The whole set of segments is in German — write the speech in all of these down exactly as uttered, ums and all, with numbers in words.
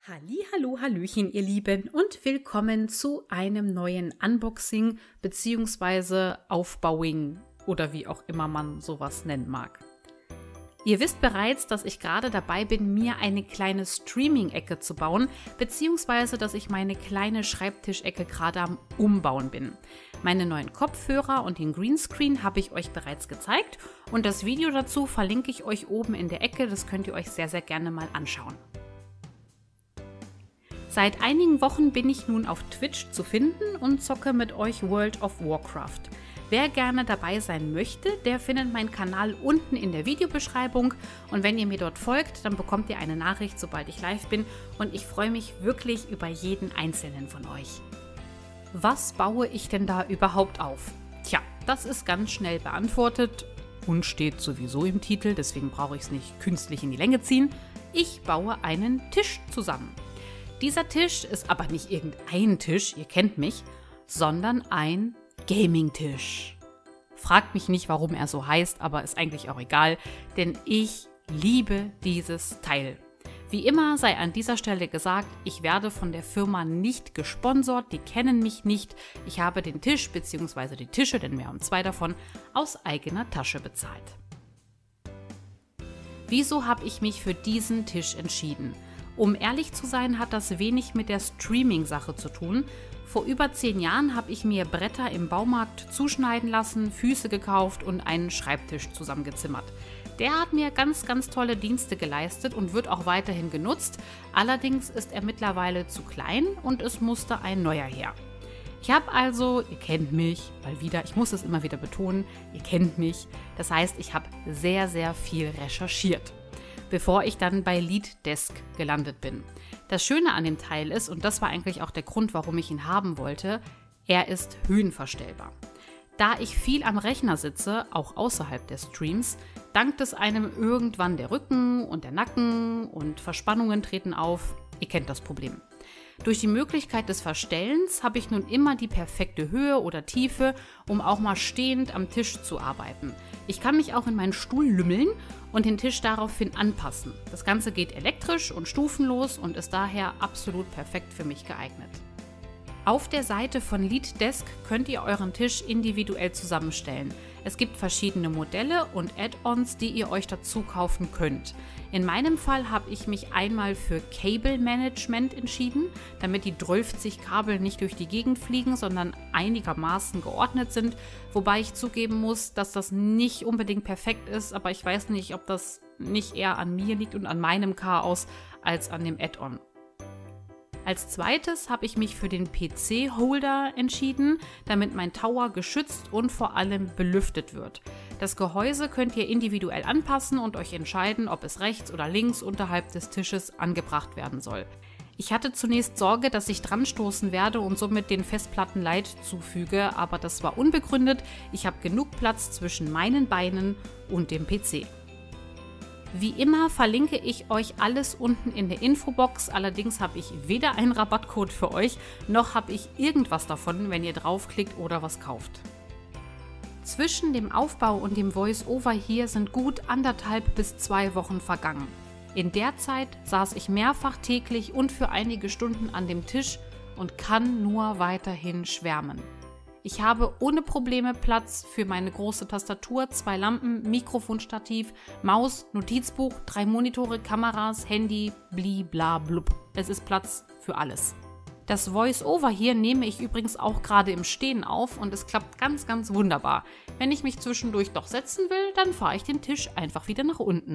Hallihallo, hallöchen, ihr Lieben, und willkommen zu einem neuen Unboxing bzw. Aufbauing oder wie auch immer man sowas nennen mag. Ihr wisst bereits, dass ich gerade dabei bin, mir eine kleine Streaming-Ecke zu bauen, beziehungsweise dass ich meine kleine Schreibtischecke gerade am Umbauen bin. Meine neuen Kopfhörer und den Greenscreen habe ich euch bereits gezeigt und das Video dazu verlinke ich euch oben in der Ecke, das könnt ihr euch sehr, sehr gerne mal anschauen. Seit einigen Wochen bin ich nun auf Twitch zu finden und zocke mit euch World of Warcraft. Wer gerne dabei sein möchte, der findet meinen Kanal unten in der Videobeschreibung und wenn ihr mir dort folgt, dann bekommt ihr eine Nachricht, sobald ich live bin und ich freue mich wirklich über jeden einzelnen von euch. Was baue ich denn da überhaupt auf? Tja, das ist ganz schnell beantwortet und steht sowieso im Titel, deswegen brauche ich es nicht künstlich in die Länge ziehen. Ich baue einen Tisch zusammen. Dieser Tisch ist aber nicht irgendein Tisch, ihr kennt mich, sondern ein Gaming-Tisch. Fragt mich nicht, warum er so heißt, aber ist eigentlich auch egal, denn ich liebe dieses Teil. Wie immer sei an dieser Stelle gesagt, ich werde von der Firma nicht gesponsert, die kennen mich nicht. Ich habe den Tisch bzw. die Tische, denn wir haben zwei davon, aus eigener Tasche bezahlt. Wieso habe ich mich für diesen Tisch entschieden? Um ehrlich zu sein, hat das wenig mit der Streaming-Sache zu tun. Vor über zehn Jahren habe ich mir Bretter im Baumarkt zuschneiden lassen, Füße gekauft und einen Schreibtisch zusammengezimmert. Der hat mir ganz, ganz tolle Dienste geleistet und wird auch weiterhin genutzt. Allerdings ist er mittlerweile zu klein und es musste ein neuer her. Ich habe also, ihr kennt mich, mal wieder, ich muss es immer wieder betonen, ihr kennt mich. Das heißt, ich habe sehr, sehr viel recherchiert, bevor ich dann bei LeadDesk gelandet bin. Das Schöne an dem Teil ist, und das war eigentlich auch der Grund, warum ich ihn haben wollte, er ist höhenverstellbar. Da ich viel am Rechner sitze, auch außerhalb der Streams, dankt es einem irgendwann der Rücken und der Nacken und Verspannungen treten auf. Ihr kennt das Problem. Durch die Möglichkeit des Verstellens habe ich nun immer die perfekte Höhe oder Tiefe, um auch mal stehend am Tisch zu arbeiten. Ich kann mich auch in meinen Stuhl lümmeln und den Tisch daraufhin anpassen. Das Ganze geht elektrisch und stufenlos und ist daher absolut perfekt für mich geeignet. Auf der Seite von LeadDesk könnt ihr euren Tisch individuell zusammenstellen. Es gibt verschiedene Modelle und Add-ons, die ihr euch dazu kaufen könnt. In meinem Fall habe ich mich einmal für Cable Management entschieden, damit die zwölfzig Kabel nicht durch die Gegend fliegen, sondern einigermaßen geordnet sind. Wobei ich zugeben muss, dass das nicht unbedingt perfekt ist, aber ich weiß nicht, ob das nicht eher an mir liegt und an meinem Chaos als an dem Add-on. Als zweites habe ich mich für den P C-Holder entschieden, damit mein Tower geschützt und vor allem belüftet wird. Das Gehäuse könnt ihr individuell anpassen und euch entscheiden, ob es rechts oder links unterhalb des Tisches angebracht werden soll. Ich hatte zunächst Sorge, dass ich dran stoßen werde und somit den Festplatten Leid zufüge, aber das war unbegründet. Ich habe genug Platz zwischen meinen Beinen und dem P C. Wie immer verlinke ich euch alles unten in der Infobox, allerdings habe ich weder einen Rabattcode für euch, noch habe ich irgendwas davon, wenn ihr draufklickt oder was kauft. Zwischen dem Aufbau und dem Voice-Over hier sind gut anderthalb bis zwei Wochen vergangen. In der Zeit saß ich mehrfach täglich und für einige Stunden an dem Tisch und kann nur weiterhin schwärmen. Ich habe ohne Probleme Platz für meine große Tastatur, zwei Lampen, Mikrofonstativ, Maus, Notizbuch, drei Monitore, Kameras, Handy, bli bla blub. Es ist Platz für alles. Das Voice-Over hier nehme ich übrigens auch gerade im Stehen auf und es klappt ganz, ganz wunderbar. Wenn ich mich zwischendurch doch setzen will, dann fahre ich den Tisch einfach wieder nach unten.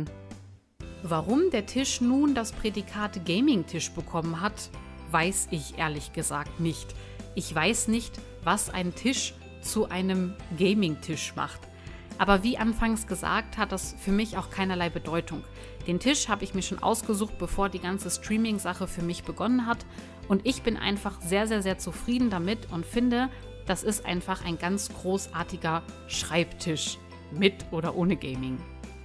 Warum der Tisch nun das Prädikat Gaming-Tisch bekommen hat, weiß ich ehrlich gesagt nicht. Ich weiß nicht, was ein Tisch zu einem Gaming-Tisch macht. Aber wie anfangs gesagt, hat das für mich auch keinerlei Bedeutung. Den Tisch habe ich mir schon ausgesucht, bevor die ganze Streaming-Sache für mich begonnen hat. Und ich bin einfach sehr, sehr, sehr zufrieden damit und finde, das ist einfach ein ganz großartiger Schreibtisch, mit oder ohne Gaming.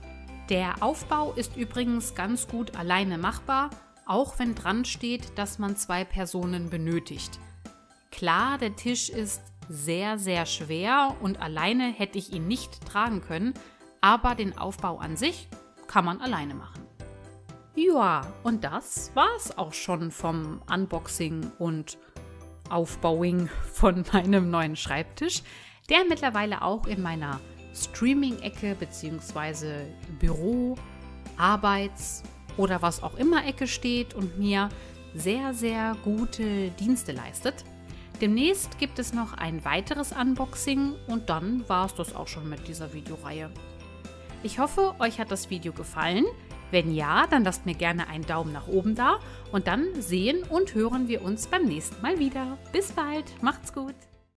Der Aufbau ist übrigens ganz gut alleine machbar, auch wenn dran steht, dass man zwei Personen benötigt. Klar, der Tisch ist sehr, sehr schwer und alleine hätte ich ihn nicht tragen können, aber den Aufbau an sich kann man alleine machen. Ja, und das war's auch schon vom Unboxing und Aufbauing von meinem neuen Schreibtisch, der mittlerweile auch in meiner Streaming-Ecke bzw. Büro, Arbeits- oder was auch immer Ecke steht und mir sehr, sehr gute Dienste leistet. Demnächst gibt es noch ein weiteres Unboxing und dann war es das auch schon mit dieser Videoreihe. Ich hoffe, euch hat das Video gefallen. Wenn ja, dann lasst mir gerne einen Daumen nach oben da und dann sehen und hören wir uns beim nächsten Mal wieder. Bis bald, macht's gut!